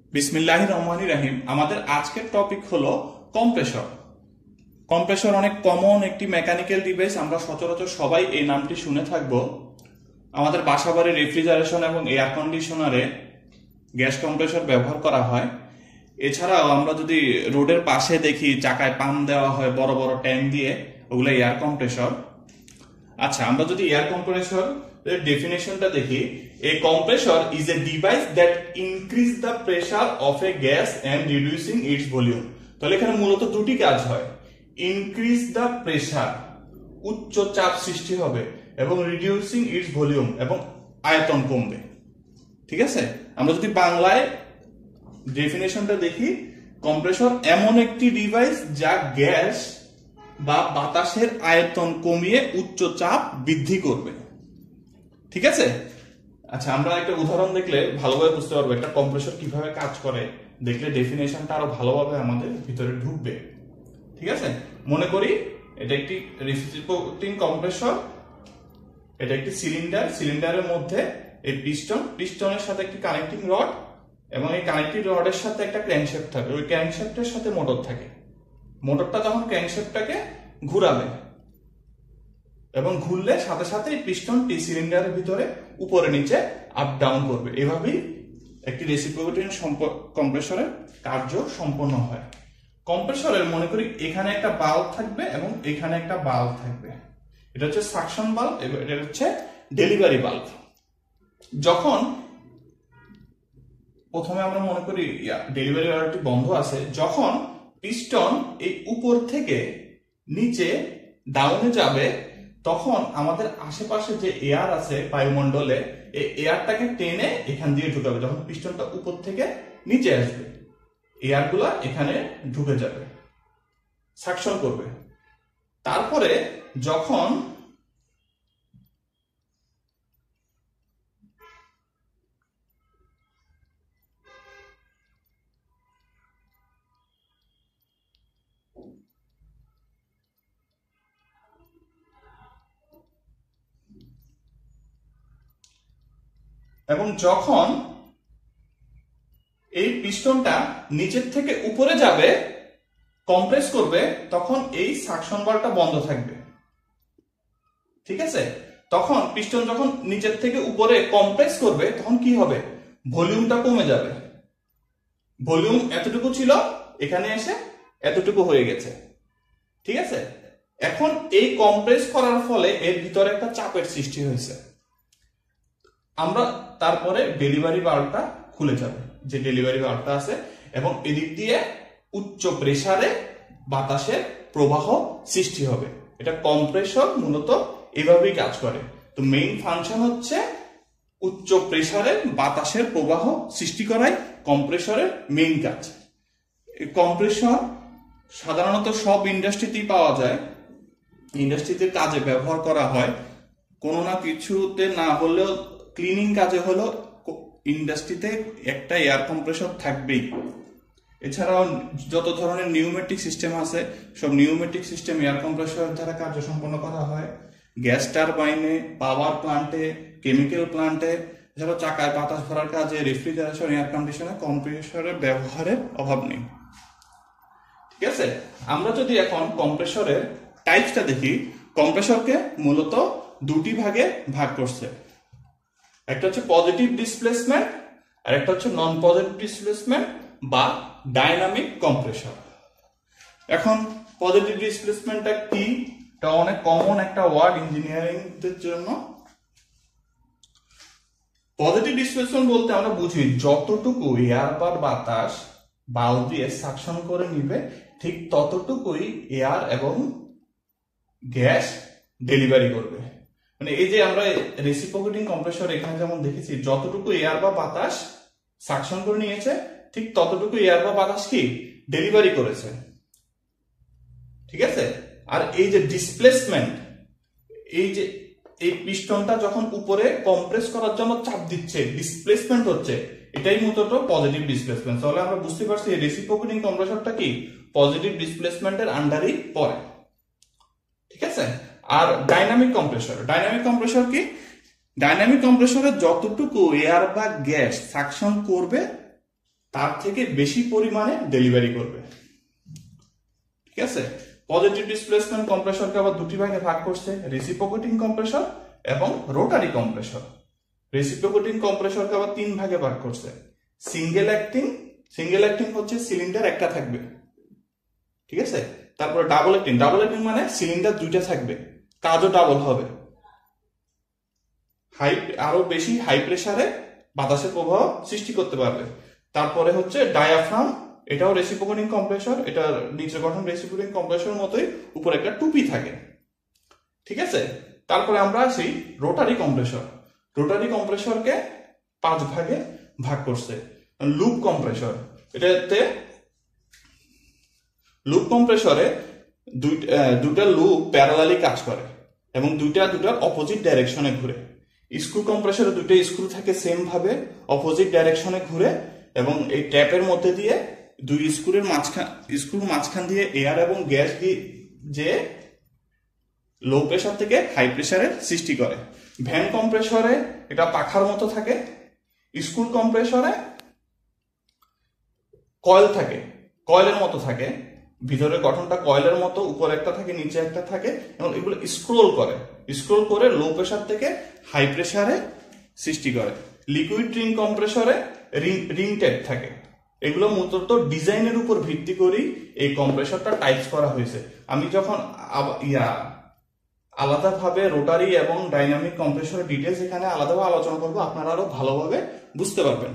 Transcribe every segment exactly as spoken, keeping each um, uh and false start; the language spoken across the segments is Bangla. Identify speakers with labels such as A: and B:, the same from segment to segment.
A: বিসমিল্লাহির রহমানির রহিম। আমাদের আজকের টপিক হলো কম্প্রেসর। কম্প্রেসর অনেক কমন একটি মেকানিক্যাল ডিভাইস, আমরা সচরাচর সবাই এই নামটি শুনে থাকব। আমাদের বাসাবাড়ির রেফ্রিজারেশন এবং এয়ার কন্ডিশনারে গ্যাস কম্প্রেসর ব্যবহার করা হয়। এছাড়াও আমরা যদি রোডের পাশে দেখি চাকায় পাম্প দেওয়া হয় বড় বড় ট্যাঙ্ক দিয়ে, ওগুলো এয়ার কম্প্রেসর। আচ্ছা, আমরা যদি এয়ার কম্প্রেসর ডেফিনেশনটা দেখি, a compressor is a device that increase the pressure of a gas and reducing its volume। তাহলে এখানে মূলত দুটি কাজ হয়, ইনক্রিজ দ্য প্রেসার, উচ্চ চাপ সৃষ্টি হবে, এবং রিডিউসিং ইটস ভলিউম, এবং আয়তন কমবে। ঠিক আছে, আমরা যদি বাংলায় ডেফিনেশনটা দেখি, কম্প্রেসর এমন একটি ডিভাইস যা গ্যাস বা বাতাসের আয়তন কমিয়ে উচ্চ চাপ বৃদ্ধি করবে। ঠিক আছে, আচ্ছা আমরা একটা উদাহরণ দেখলে ভালোভাবে বুঝতে পারবো একটা কম্প্রেসর কিভাবে কাজ করে। দেখলে ডেফিনেশনটা আরো ভালোভাবে আমাদের ভিতরে ঢুকবে। ঠিক আছে, মনে করি এটা একটি রেসিপ্রোকেটিং কম্প্রেসর, এটা একটি সিলিন্ডার, সিলিন্ডারের মধ্যে এই পিস্টন, পিস্টনের সাথে একটি কানেক্টিং রড, এবং এই কানেক্টিং রডের সাথে একটা ক্র্যাঙ্কশ্যাফট থাকে, ওই ক্র্যাঙ্কশ্যাফটের সাথে মোটর থাকে। মোটরটা যখন ক্র্যাঙ্কশ্যাফটটাকে ঘুরাবে এবং ঘুরলে সাথে সাথে এই পিস্টনটি সিলিন্ডারের ভিতরে উপরে নিচে আপ ডাউন করবে। এভাবেই একটি রেসিপ্রোকেটিং কম্প্রেসরের কার্য সম্পন্ন হয়। কম্প্রেসরের মনে করি এখানে একটা বাল্ব থাকবে এবং এখানে একটা বাল্ব থাকবে। এটা হচ্ছে সাকশন বাল্ব, এটা হচ্ছে ডেলিভারি বাল্ব। যখন প্রথমে আমরা মনে করি ডেলিভারি বাল্বটি বন্ধ আছে, যখন পিস্টন এই উপর থেকে নিচে ডাউনে যাবে, তখন আমাদের আশেপাশে যে এয়ার আছে বায়ুমণ্ডলে, এই এয়ারটাকে টেনে এখান দিয়ে ঢুকাবে। যখন পিস্টনটা উপর থেকে নিচে আসবে, এয়ারগুলা এখানে ঢুকে যাবে, সাকশন করবে। তারপরে যখন এবং যখন এই পিস্টনটা নিচের থেকে উপরে যাবে, কম্প্রেস করবে, তখন এই সাকশন বাল্বটা বন্ধ থাকবে। ঠিক আছে, তখন পিস্টন যখন নিচের থেকে উপরে কম্প্রেস করবে, তখন কি হবে, ভলিউমটা কমে যাবে। ভলিউম এতটুকু ছিল, এখানে এসে এতটুকু হয়ে গেছে। ঠিক আছে, এখন এই কম্প্রেস করার ফলে এর ভিতরে একটা চাপের সৃষ্টি হয়েছে। আমরা তারপরে ডেলিভারি বাল্বটা খুলে যাবে, যে ডেলিভারি বাল্বটা আছে, এবং এদিক দিয়ে উচ্চ প্রেসারে বাতাসের প্রবাহ সৃষ্টি হবে। এটা কম্প্রেসর মূলত এভাবেই কাজ করে। তো মেইন ফাংশন হচ্ছে উচ্চ প্রেসারে বাতাসের প্রবাহ সৃষ্টি করাই কম্প্রেসরের মেইন কাজ। কম্প্রেসর সাধারণত সব ইন্ডাস্ট্রিতেই পাওয়া যায়, ইন্ডাস্ট্রিতে কাজে ব্যবহার করা হয়। কোনো না কিছুতে না হলেও ক্লিনিং কাজে হলো ইন্ডাস্ট্রিতে একটা এয়ার কম্প্রেসর থাকবেই। এছাড়াও যত ধরনের নিউমেটিক সিস্টেম আছে, সব নিউমেটিক সিস্টেম এয়ার কম্প্রেসরের দ্বারা কার্য সম্পন্ন করা হয়। গ্যাস টারবাইনে, পাওয়ার প্লান্টে, কেমিক্যাল প্লান্টে, এছাড়াও চাকায় বাতাস ভরার কাজে, রেফ্রিজারেশন, এয়ার কন্ডিশনে কম্প্রেসরের ব্যবহারের অভাব নেই। ঠিক আছে, আমরা যদি এখন কম্প্রেসরের টাইপসটা দেখি, কম্প্রেসরকে মূলত দুটি ভাগে ভাগ করছে। একটা হচ্ছে পজিটিভ ডিসপ্লেসমেন্ট আর একটা হচ্ছে নন পজিটিভ ডিসপ্লেসমেন্ট বা ডাইনামিক কম্প্রেসর। এখন পজিটিভ ডিসপ্লেসমেন্টটা কি? এটা অনেক কমন একটা ওয়ার্ড ইঞ্জিনিয়ারিং এর জন্য। পজিটিভ ডিসপ্লেসমেন্ট বলতে আমরা বুঝি যতটুকু এয়ার বা বাতাস বাল্ব দিয়ে সাকশন করে নিবে, ঠিক ততটুকুই এয়ার এবং গ্যাস ডেলিভারি করবে। মানে এই যে আমরা রেসিপ্রোকেটিং কম্প্রেসর এখানে যেমন দেখেছি, যতটুকু এয়ার বা বাতাস সাকশন করে নিয়েছে, ঠিক ততটুকু এয়ার বা বাতাস কি ডেলিভারি করেছে। ঠিক আছে, আর এই যে ডিসপ্লেসমেন্ট, এই যে এই পিস্টনটা যখন উপরে কম্প্রেস করার জন্য চাপ দিচ্ছে, ডিসপ্লেসমেন্ট হচ্ছে, এটাই মূলত পজিটিভ ডিসপ্লেসমেন্ট। তাহলে আমরা বুঝতে পারছি এই রেসিপ্রোকেটিং কম্প্রেসরটা কি পজিটিভ ডিসপ্লেসমেন্টের আন্ডারই পড়ে। ঠিক আছে, আর ডাইনামিক কম্প্রেসর, ডাইনামিক কম্প্রেসর কি? ডাইনামিক কম্প্রেসরে যতটুকু এয়ার বা গ্যাস সাকশন করবে, তার থেকে বেশি পরিমাণে ডেলিভারি করবে। ঠিক আছে, পজিটিভ ডিসপ্লেসমেন্ট কম্প্রেসরকে আবার দুটি ভাগে ভাগ করছে, রেসিপ্রোকেটিং কম্প্রেসর এবং রোটারি কম্প্রেসর। রেসিপ্রোকেটিং কম্প্রেসরকে আবার তিন ভাগে ভাগ করছে, সিঙ্গেল অ্যাক্টিং, সিঙ্গেল অ্যাক্টিং হচ্ছে সিলিন্ডার একটা থাকবে, ঠিক আছে। তারপরে ডাবল অ্যাক্টিং, ডাবল অ্যাক্টিং মানে সিলিন্ডার দুইটা থাকবে, কাজও ডাবল হবে, হাই আরো বেশি হাই প্রেসারে বাতাসের প্রবাহ সৃষ্টি করতে পারবে। তারপরে হচ্ছে ডায়াফ্রাম, এটাও রেসিপ্রোকেটিং কম্প্রেসর, এটার নিচের গঠন রেসিপ্রোকেটিং কম্প্রেসর মতোই, উপরে একটা টুপি থাকে, ঠিক আছে। তারপরে আমরা আসি রোটারি কম্প্রেসর। রোটারি কম্প্রেসরকে পাঁচ ভাগে ভাগ করছে। লুপ কম্প্রেসর, এটাতে লুপ কম্প্রেসরে দুইটা লুপ প্যারালালি কাজ করে এবং দুইটা দুটার অপোজিট ডাইরেকশনে ঘুরে। স্ক্রু কম্প্রেসরে দুইটা স্ক্রু থাকে সেম ভাবে অপোজিট ডাইরেকশনে ঘুরে এবং এই ট্যাপের মধ্যে দিয়ে দুই স্ক্রুর মাঝখান স্ক্রুর মাঝখান দিয়ে এয়ার এবং গ্যাস দিয়ে যে লো প্রেসার থেকে হাই প্রেসারের সৃষ্টি করে। ভ্যান কম্প্রেসরে এটা পাখার মতো থাকে। স্ক্রু কম্প্রেসরে কয়েল থাকে, কয়েলের মতো থাকে, ভিতরের গঠনটা কয়েলের মতো, উপরে একটা থাকে নিচে একটা থাকে এবং এগুলো স্ক্রোল করে, স্ক্রোল করে লো প্রেসার থেকে হাই প্রেসারে সৃষ্টি করে। লিকুইড রিং কম্প্রেসরে রিং রিং ট্যাপ থাকে। এগুলো মূলত ডিজাইনের উপর ভিত্তি করেই এই কম্প্রেসরটা টাইপস করা হয়েছে। আমি যখন ইয়া আলাদাভাবে রোটারি এবং ডাইনামিক কম্প্রেসরের ডিটেলস এখানে আলাদাভাবে আলোচনা করবো, আপনারা আরো ভালোভাবে বুঝতে পারবেন,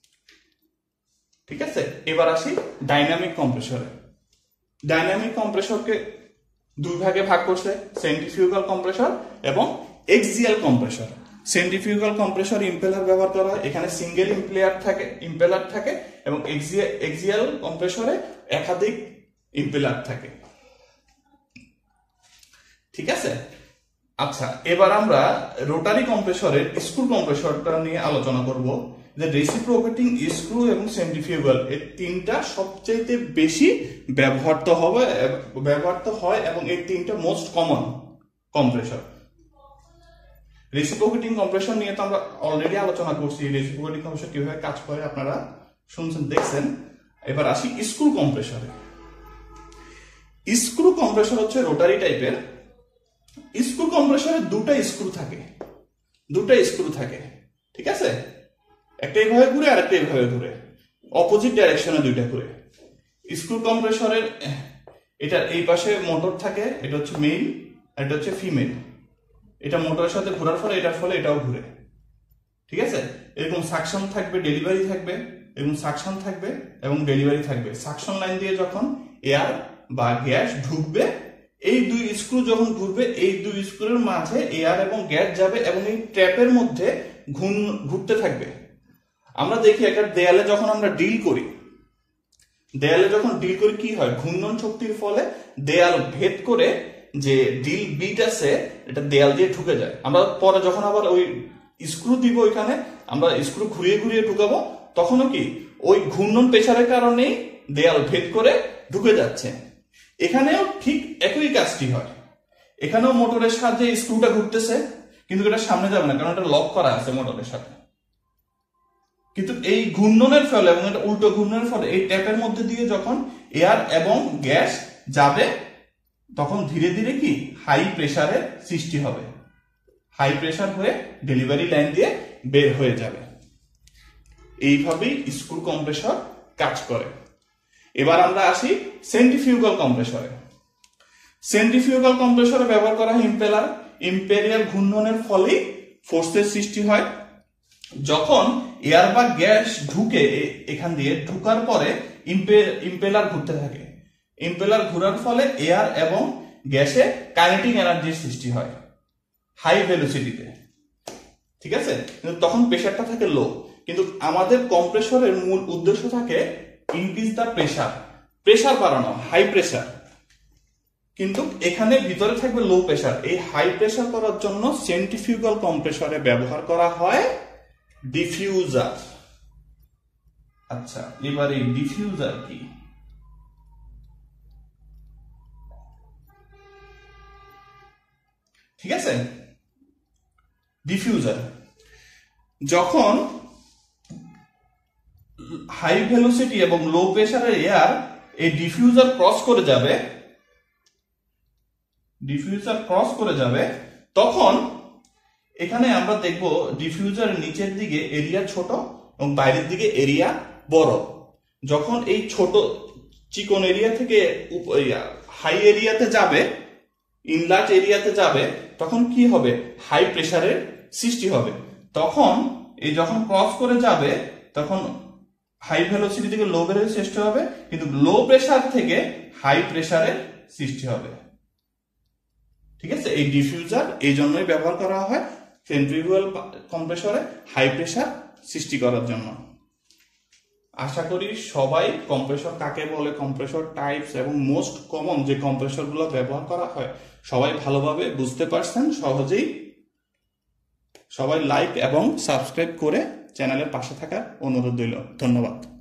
A: ঠিক আছে। এবার আসি ডাইনামিক কম্প্রেসরে। ডাইনামিক কম্প্রেসরকে দুই ভাগে ভাগ করছে, সেন্ট্রিফিউগাল কম্প্রেসর এবং axial compressor. Centrifugal compressor impeller ব্যবহার করা হয়, এখানে সিঙ্গেল ইম্পেলার থাকে ইম্পেলার থাকে এবং এক্সিয়াল কম্প্রেসরে একাধিক ইম্পেলার থাকে, ঠিক আছে। আচ্ছা, এবার আমরা রোটারি কম্প্রেসরের স্ক্রু কম্প্রেসরটা নিয়ে আলোচনা করব। যে রেসিপ্রোকেটিং স্ক্রু এবং সেন্ট্রিফিউগাল এই তিনটা সবচেয়ে বেশি ব্যবহৃত হবে ব্যবহৃত হয় এবং এই তিনটা most common compressor. Reciprocating compressor নিয়ে তো আমরা অলরেডি আলোচনা করছি, রেসিপ্রোকেটিং কম্প্রেসর কিভাবে কাজ করে আপনারা শুনছেন দেখছেন। এবার আসি স্ক্রু কম্প্রেসরে। স্ক্রু কম্প্রেসর হচ্ছে রোটারি টাইপের। স্ক্রু কম্প্রেসরে দুটা স্ক্রু থাকে, দুটা স্ক্রু থাকে, ঠিক আছে। একটা এইভাবে ঘুরে আর একটা এইভাবে ঘুরে, অপোজিট ডাইরেকশনে দুইটা ঘুরে। স্ক্রু কম্প্রেসরের এটার এই পাশে মোটর থাকে, এটা হচ্ছে মেইল আর এটা হচ্ছে ফিমেল। এটা মোটরের সাথে ঘোরার ফলে এটার ফলে এটাও ঘুরে, ঠিক আছে। এরকম সাকশন থাকবে, ডেলিভারি থাকবে, এবং সাকশন থাকবে এবং ডেলিভারি থাকবে। সাকশন লাইন দিয়ে যখন এয়ার বা গ্যাস ঢুকবে, এই দুই স্ক্রু যখন ঘুরবে, এই দুই স্ক্রুর মাঝে এয়ার এবং গ্যাস যাবে এবং এই ট্র্যাপের মধ্যে ঘুন ঘুরতে থাকবে। আমরা দেখি একটা দেয়ালে যখন আমরা ডিল করি, দেয়ালে যখন ডিল করি কি হয়, ঘূর্ণন শক্তির ফলে দেয়াল ভেদ করে যে ডিল বিট আছে এটা দেয়াল দিয়ে ঢুকে যায়। আমরা পরে যখন আবার ওই স্ক্রু দিব ওইখানে, আমরা স্ক্রু ঘুরিয়ে ঘুরিয়ে ঢুকাবো, তখনও কি ওই ঘূর্ণন প্রেসারের কারণেই দেয়াল ভেদ করে ঢুকে যাচ্ছে। এখানেও ঠিক একই কাজটি হয়। এখানেও মোটরের সাহায্যে স্ক্রুটা ঘুরতেছে, কিন্তু এটা সামনে যাবে না কারণ এটা লক করা আছে মোটরের সাথে। কিন্তু এই ঘূর্ণনের ফলে এবং এটা উল্টো ঘূর্ণনের ফলে এই ট্যাপের মধ্যে দিয়ে যখন এয়ার এবং গ্যাস যাবে, তখন ধীরে ধীরে কি হাই প্রেসারের সৃষ্টি হবে, হাই প্রেসার হয়ে ডেলিভারি লাইন দিয়ে বের হয়ে যাবে। এইভাবেই স্ক্রু কম্প্রেসর কাজ করে। এবার আমরা আসি সেন্ট্রিফিউগাল কম্প্রেসরে। সেন্ট্রিফিউগাল কম্প্রেসরে ব্যবহার করা হয় ইম্পেলার। ইম্পেরিয়াল ঘূর্ণনের ফলে ফোর্সের সৃষ্টি হয়। যখন এয়ার বা গ্যাস ঢুকে এখান দিয়ে ঢুকার পরে ইম্পেলার ঘুরতে থাকে। ইম্পেলার ঘোরার ফলে এয়ার এবং গ্যাসে কাইনেটিক এনার্জির সৃষ্টি হয় হাই ভেলোসিটিতে, ঠিক আছে। কিন্তু তখন প্রেসারটা থাকে লো। কিন্তু আমাদের কম্প্রেসরের মূল উদ্দেশ্য থাকে ইনক্রিজ দ্য প্রেসার, প্রেসার বাড়ানো, হাই প্রেসার। কিন্তু এখানে ভিতরে থাকবে লো প্রেসার। এই হাই প্রেসার করার জন্য সেন্ট্রিফিউগাল কম্প্রেসরে ব্যবহার করা হয় ডিফিউজার। আচ্ছা, এবার এই ডিফিউজার কি? ঠিক আছে, ডিফিউজার যখন হাই ভেলোসিটি এবং লো প্রেসারের এয়ার এই ডিফিউজার ক্রস করে যাবে ডিফিউজার ক্রস করে যাবে তখন এখানে আমরা দেখব ডিফিউজারের নিচের দিকে এরিয়া ছোট এবং বাইরের দিকে এরিয়া বড়। যখন এই ছোট চিকন এরিয়া থেকে হাই এরিয়াতে যাবে, ইনলার্জ এরিয়াতে যাবে, তখন কি হবে? হাই প্রেসারের সৃষ্টি হবে। তখন এই যখন ক্রস করে যাবে তখন হাই ভেলোসিটি থেকে লো ভেলোসিটি সৃষ্টি হবে, কিন্তু লো প্রেসার থেকে হাই প্রেসারের সৃষ্টি হবে। ঠিক আছে, এই ডিফিউজার এই জন্যই ব্যবহার করা হয় সেন্ট্রিফিউগাল কম্প্রেসরে হাই প্রেসার সৃষ্টি করার জন্য। আশা করি সবাই কম্প্রেসর কাকে বলে, কম্প্রেসর টাইপস এবং মোস্ট কমন যে কম্প্রেসরগুলো ব্যবহার করা হয় সবাই ভালোভাবে বুঝতে পারছেন সহজেই। সবাই লাইক এবং সাবস্ক্রাইব করে চ্যানেলের পাশে থাকার অনুরোধ রইল। ধন্যবাদ।